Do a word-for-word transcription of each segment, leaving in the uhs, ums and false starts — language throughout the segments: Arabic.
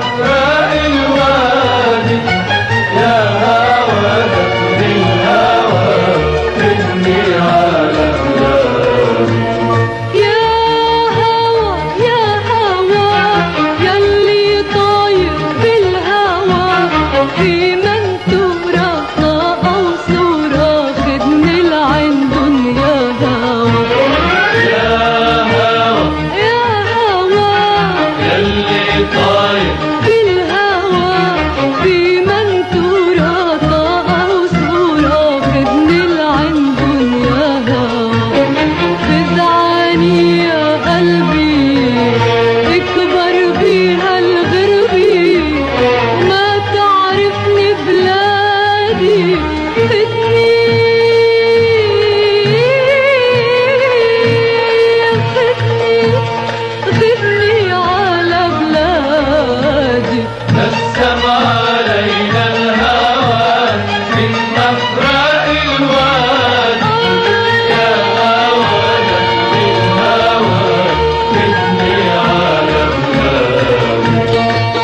مفرق الوادي يا هوا دفن الهوى خدني على بلادي. يا هوا يا هوا يلي طاير بالهوا في منتورة أو صورة خدني العين دنيا هوا. يا هوا يا هوا يلي طاير بالهوا في منتورة أو صورة خدني العين دنيا هوا. خدعاني يا قلبي اكبر بيها الغربي ما تعرفني بلادي خدني خدني خدني على بلادي. نسم علينا الهوى من مفرق الوادي يا هوا دفن الهوى خدني على بلادي.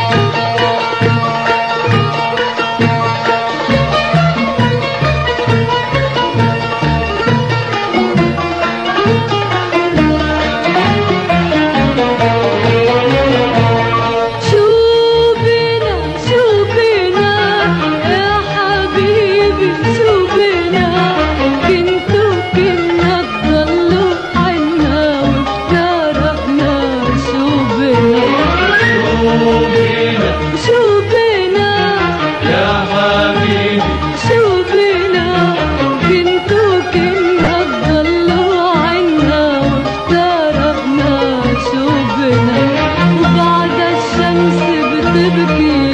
شو بنا شو بنا يا حبيبي شو بنا كنتو كنا تضلوا عنا وافترقنا. شو بنا شو بينا شو بنا يا حبيبي شو بنا كنتو كنا تضلوا عنا وافترقنا. شو بنا وبعد الشمس بتبكي